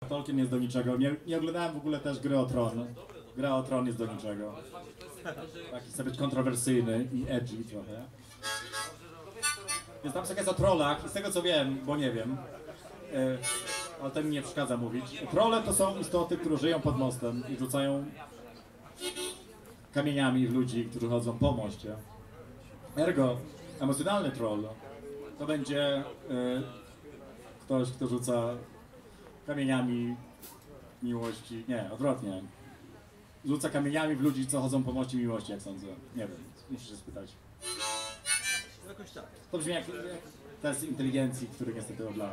Tolkien jest do niczego. Nie oglądałem w ogóle też Gry o Tron. Gra o Tron jest do niczego. Taki chce być kontrowersyjny i edgy trochę. Więc tam jest o trollach i z tego co wiem, bo nie wiem, ale to mi nie przeszkadza mówić. Trolle to są istoty, które żyją pod mostem i rzucają kamieniami w ludzi, którzy chodzą po moście. Ergo, emocjonalny troll to będzie ktoś, kto rzuca kamieniami miłości, nie, odwrotnie. Rzuca kamieniami w ludzi, co chodzą po moście miłości, jak sądzę. Nie wiem, muszę się spytać. Jakoś tak. To brzmi jak test inteligencji, który niestety oblałem.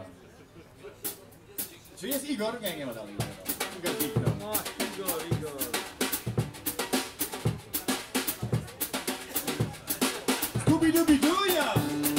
Czy jest Igor? Nie, nie ma dalej Igora. Igor kliknął. No, Igor. Scooby-Dooby-Dooja!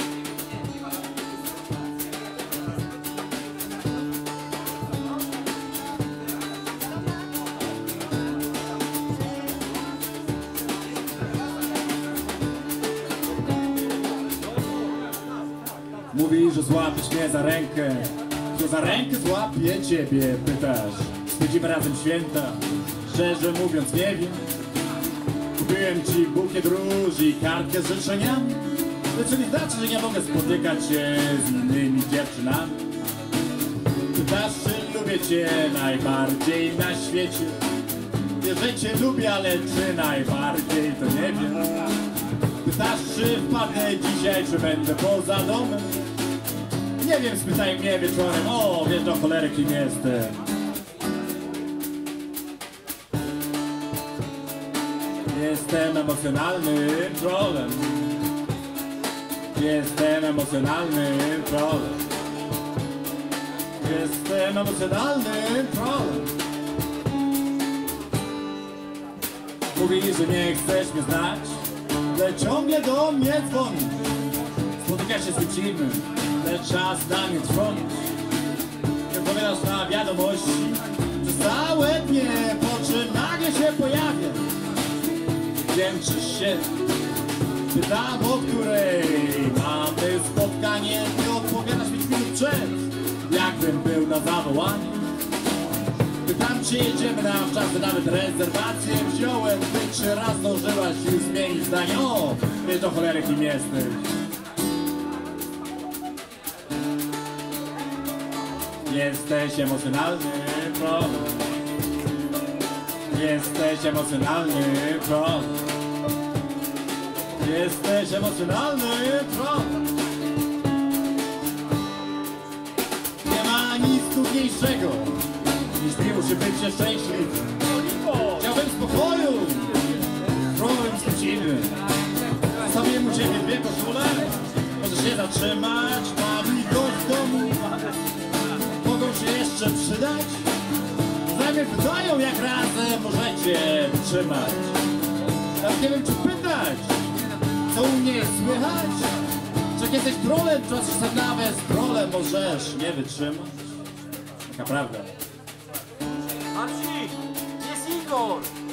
Mówi, że złapiesz mnie za rękę. Kto za rękę złapie ciebie, pytasz. Spędzimy razem święta. Szczerze mówiąc nie wiem. Kupiłem ci bukiet róż i kartkę z życzeniami. Lecz nie znaczy, że nie mogę spotykać się z innymi dziewczynami. Pytasz, czy lubię cię najbardziej na świecie. Wiesz, że cię lubię, ale czy najbardziej to nie wiem. Pytasz, czy wpadnę dzisiaj, czy będę poza domem. Nie wiem, spytaj mnie wieczorem. O, wiesz do cholery, kim jestem. Jestem emocjonalnym trollem. Jestem emocjonalnym trollem. Jestem emocjonalnym trollem. Mówi, że nie chcesz mnie znać, ale ciągle do mnie dzwonisz. Spotyka się z kimś innym, lecz czas dla mnie trwonisz. Nie odpowiadasz na wiadomości przez całe dnie, po czym nagle się pojawia. Wdzięczysz się, pytam, o której mamy spotkanie. Ty odpowiadasz mi chwilę przed, jakbym był na zawołanie. Pytam, czy jedziemy na wczasy, nawet rezerwację wziąłem. Ty 3 razy zdążyłaś już zmienić zdanie. O, wiesz do cholery, kim jesteś. Jesteś emocjonalny troll. Jesteś emocjonalny troll. Jesteś emocjonalny troll. Nie ma nic trudniejszego niż miłość, bycie szczęśliwy. Chciałbym spokoju, królem z kimś innym. Zostawiłem u ciebie 2 koszule. Możesz się zatrzymać, mam ich gość w domu. Mogą się jeszcze przydać. Zajmie pytają, jak razem możecie wytrzymać. Ja nie wiem, czy pytać, co u mnie słychać. Czy jak jesteś trolem, to czasem nawet z trolem możesz nie wytrzymać. Taka prawda. Marcin, jest Igor!